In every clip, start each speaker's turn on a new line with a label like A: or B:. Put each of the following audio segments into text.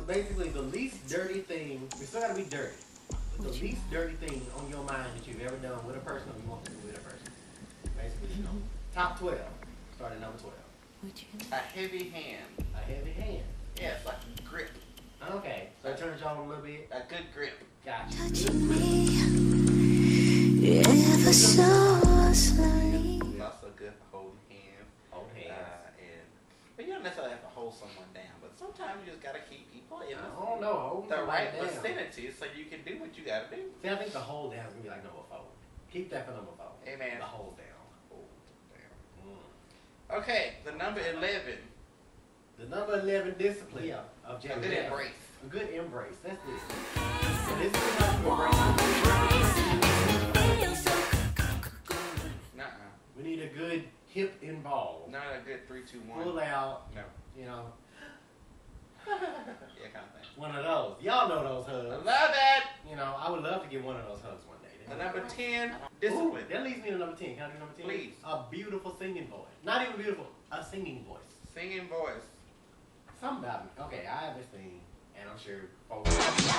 A: basically the least dirty thing. We still gotta be dirty. But the least dirty thing on your mind that you've ever done with a person or you want to do with a person. Basically, you know. Top 12. Start at number 12.
B: A heavy hand.
A: A heavy hand.
B: Yeah, it's like a grip.
A: Okay. So turn it on a little bit.
B: A good grip.
A: Gotcha.
C: Touching me ever so slowly.
B: It's also good for holding hands.
A: Hold hands.
B: But you don't necessarily have to hold someone down. But sometimes you just gotta keep people in
A: the
B: right vicinity so you can do what you gotta do.
A: See, I think the hold down is gonna be like number 4. Keep that for number 4.
B: Amen.
A: The hold down.
B: Okay, the number 11.
A: The number 11 discipline of Jeremy.
B: A good embrace.
A: A good embrace. That's it. So this is how you embrace.
B: Nuh-uh.
A: We need a good hip involved.
B: Not a good 3, 2, 1.
A: Pull out.
B: No.
A: You know.
B: Yeah, kind of thing.
A: One of those. Y'all know those
B: I
A: hugs.
B: love it.
A: You know, I would love to get one of those hugs one day.
B: The number 10, discipline.
A: Ooh, that leads me to number 10. Can I do number 10?
B: Please.
A: A beautiful singing voice. Not even beautiful. A singing voice.
B: Singing voice.
A: Something about me. Okay, I have this thing, and I'm sure folks.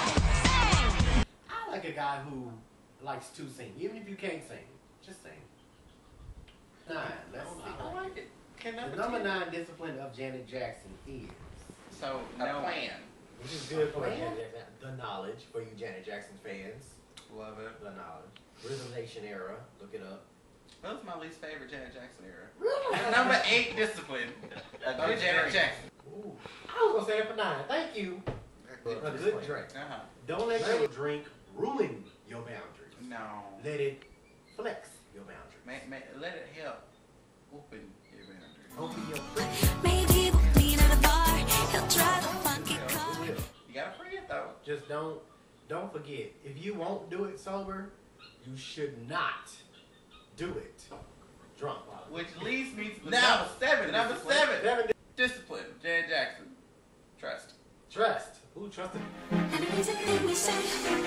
A: I like a guy who likes to sing, even if you can't sing. Just sing. 9. Let's see.
B: I like it.
A: The number 9 discipline of Janet Jackson is.
B: So, a plan.
A: Which is good for Janet Jackson. The knowledge for you Janet Jackson fans.
B: Love it.
A: The knowledge. Rhythm Nation era. Look it up.
B: That was my least favorite Janet Jackson era.
A: Really?
B: And number 8, discipline. A good Janet Jackson.
A: Ooh. I was gonna say it for 9. Thank you. A good drink. Don't let your drink ruin your boundaries.
B: No.
A: Let it flex your boundaries.
B: Let it help open your boundaries.
A: Open your
C: Maybe we'll meet at a bar. He'll drive a funky car.
B: You gotta free it though.
A: Just don't forget. If you won't do it sober, you should not do it drunk.
B: Which leads me to the number 7. Number 7. Discipline. Janet Jackson. Trust.
A: Trust. Who trusted?
C: Everything we say.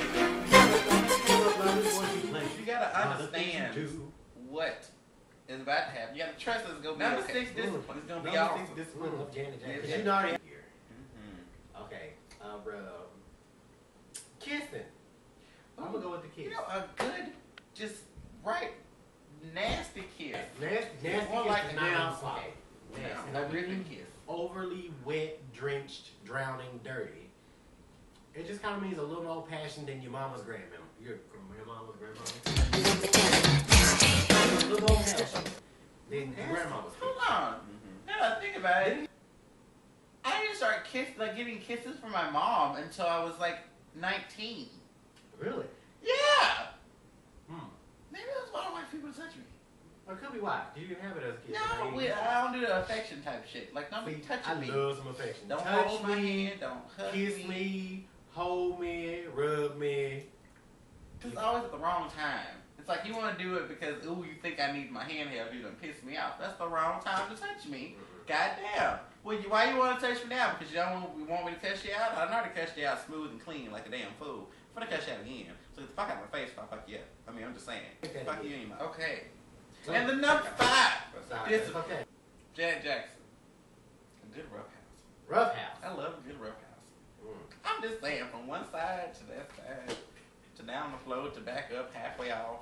B: You gotta understand what is about to happen. You gotta trust it's gonna be
A: Number
B: okay.
A: 6 discipline.
B: It's gonna be
A: Number
B: awesome.
A: 6 discipline of Janet Jackson.
B: Yeah.
A: You know already here. Okay. Bro. Kissing. I'm gonna go with the kiss.
B: You know, a good, just right, nasty kiss.
A: Nasty
B: More
A: kiss
B: like
A: is
B: a
A: not
B: down
A: soft.
B: Nasty.
A: Now,
B: A ripping kiss.
A: Overly wet, drenched, drowning, dirty. It just kind of means a little more passion than your mama's grandmama. Your mama's grandmama. A little more passion than your grandmama's.
B: Hold on. Now that I think about it, I didn't start getting kisses from my mom until I was like 19.
A: Really?
B: Yeah. Maybe that's why I don't like people to touch me.
A: Or it could be why. You didn't have it as a kid.
B: No, I don't do the affection type shit. Like, don't be touching me.
A: I love some affection.
B: Don't
A: touch
B: hold my hand. Don't hug
A: kiss me, hold me, rub me.
B: It's always at the wrong time. It's like you want to do it because, ooh, you think I need my hand held. You're going to piss me off. That's the wrong time to touch me. Goddamn. Well, why you want to touch me now? Because you don't want me to cuss you out? I know how to cuss you out smooth and clean like a damn fool. I'm going to cuss you out again. So get the fuck out of my face if I fuck you up. I mean, I'm just saying. Fuck you anyway. Okay. And the number 5. Discipline.
A: Okay.
B: Janet Jackson. A good rough house.
A: Rough house.
B: I love a good rough house. I'm just saying, from one side to that side, to down the floor, to back up, halfway off.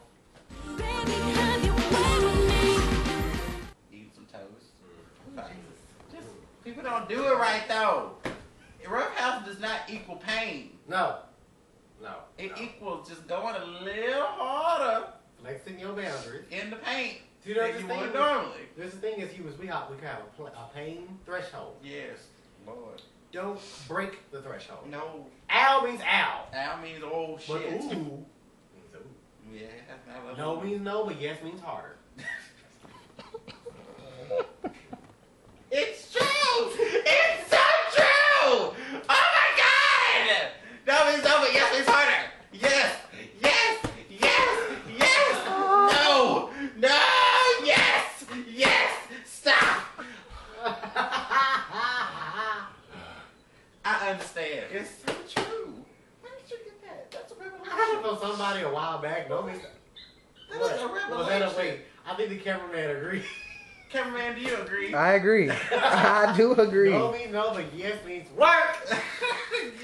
B: Eat some toast. Just, people don't do it right though. Rough house does not equal pain.
A: No.
B: It equals just going a little harder.
A: Flexing your boundaries.
B: In the paint.
A: See, there's
B: than you
A: this thing
B: would normally.
A: There's the thing is, we have a pain threshold.
B: Yes, Lord.
A: Don't break the threshold.
B: No.
A: Ow means ow.
B: Ow means oh shit.
A: But ooh means ooh.
B: Yeah. I love
A: No
B: ooh.
A: means no, but yes means harder.
B: It's true! It's so true! Oh my god! No means no, but yes means harder. Yes! Yes! Yes! Yes! No! No! Yes! Yes! Stop! I understand. It's so true. Where did you get that? That's a revelation.
A: I heard it from somebody a while back. No means
B: That was a revelation.
A: Well, wait. I think the cameraman agreed.
B: Cameraman, do you agree?
D: I agree. I do agree.
A: No means no, but yes means work.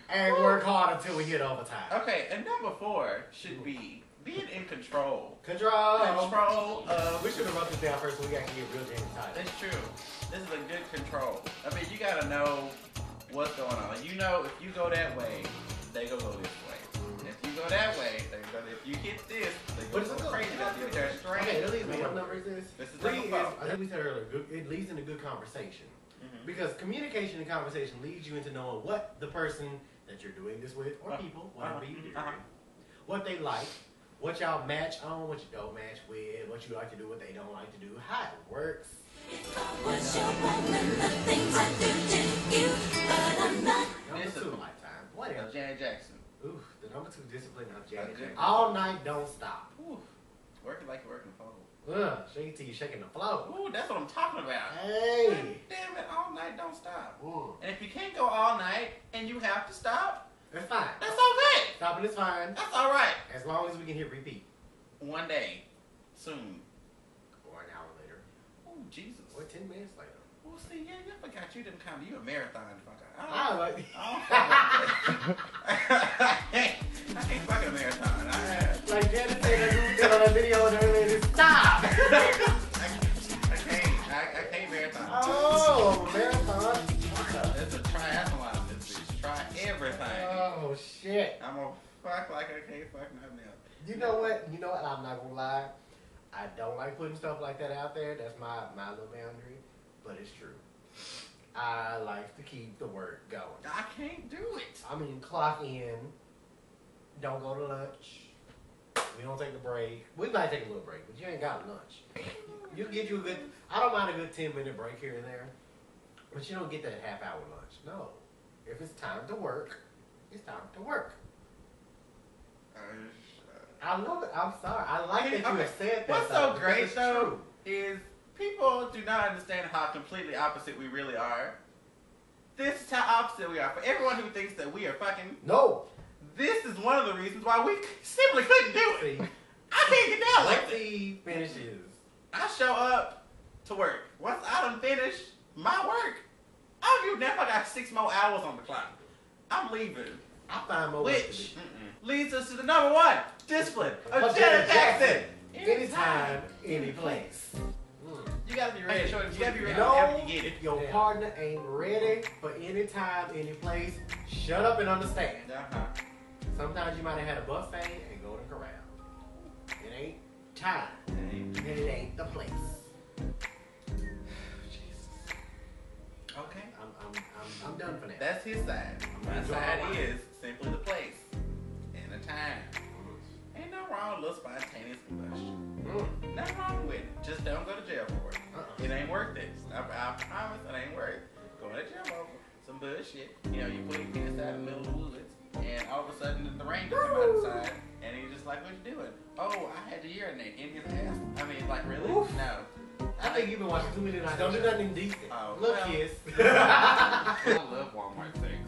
A: and work hard until we hit overtime.
B: Okay, and number 4 should be being in control.
A: Control.
B: Control of.
A: We should have wrote this down first so we actually get real damn title.
B: That's true. This is a good control. I mean, you gotta know what's going on. You know, if you go that way, they gonna go this way. If you go that way, they go. If you hit this, they go crazy. They're straight.
A: Okay, that leads me. What number is this?
B: This is
A: Three
B: number
A: is,
B: 4.
A: I think we said earlier, it leads into good conversation. Because communication and conversation leads you into knowing what the person that you're doing this with, or people, whatever you do, what they like, what y'all match on, what you don't match with, what you like to do, what they don't like to do, how it works.
C: Was your woman the things I do to you, but I'm not.
A: Number 2, lifetime. What else?
B: Janet Jackson.
A: Ooh, the number 2 discipline of Janet
B: Okay.
A: Jackson. All night, don't stop.
B: Ooh, working like you're working phone.
A: Shake it till you shaking the floor.
B: Ooh, that's what I'm talking about.
A: Hey.
B: Damn it, all night, don't stop.
A: Ooh.
B: And if you can't go all night and you have to stop,
A: That's fine.
B: that's okay.
A: Stopping is fine.
B: That's all right.
A: As long as we can hit repeat.
B: One day, soon.
A: Or an hour later.
B: Oh, Jesus.
A: Or 10 minutes later.
B: Well, see, yeah, I forgot you didn't come. You a marathon fucker.
A: I like
B: I can't fucking a marathon.
A: like Janet said on that video earlier, stop!
B: I can't marathon.
A: Oh, marathon.
B: It's a triathlon, this bitch. Try everything.
A: Oh, shit.
B: I'm gonna fuck like I can't fuck nothing else.
A: You know what? I'm not gonna lie. I don't like putting stuff like that out there. That's my little boundary. But it's true. I like to keep the work going.
B: I can't do it.
A: I mean, clock in. Don't go to lunch. We don't take a break. We might take a little break, but you ain't got lunch. You get you a good. I don't mind a good 10-minute break here and there, but you don't get that half-hour lunch. No. If it's time to work, it's time to work. I love it. I'm sorry. I like that you have said that.
B: What's
A: though,
B: so
A: because
B: great
A: it's
B: though
A: true.
B: is people do not understand how completely opposite we really are. This is how opposite we are. For everyone who thinks that we are fucking,
A: No.
B: this is one of the reasons why we simply couldn't do it.
A: See,
B: I can't get down like
A: once
B: that.
A: he finishes,
B: I show up to work. Once I done finish my work, I don't give a damn if I got 6 more hours on the clock. I'm leaving.
A: I find more ways to
B: Which
A: do.
B: leads us to the number 1 discipline of
A: Of
B: Janet
A: Janet
B: Jackson.
A: Anytime, any place.
B: You gotta be ready. You gotta be ready
A: No,
B: whenever you get it.
A: if your partner ain't ready for any time, any place, shut up and understand. Sometimes you might have had a buffet and go to corral. It ain't time, and it ain't the place.
B: Okay.
A: I'm done for now.
B: That's his side. My side is simply the place and the time. Ain't no wrong with a little spontaneous combustion. Nothing wrong with it. Just don't go to jail for it. It ain't worth it. I promise it ain't worth it. Going to jail over some bullshit. You know, you put your kids out in the middle of the woods, and all of a sudden the rain just come out the side, and he's just like, what you doing? Oh, I had to urinate in his ass. I mean, like, really?
A: Oof.
B: No.
A: I think you've been watching too many nights. Don't do nothing indecent.
B: Oh,
A: Look,
B: well.
A: kiss.
B: I love Walmart sex.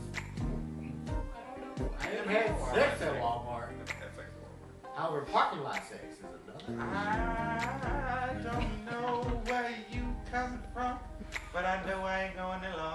A: I have had sex at Walmart. However, parking lot sex is another.
B: I don't know where you coming from, but I know I ain't going alone.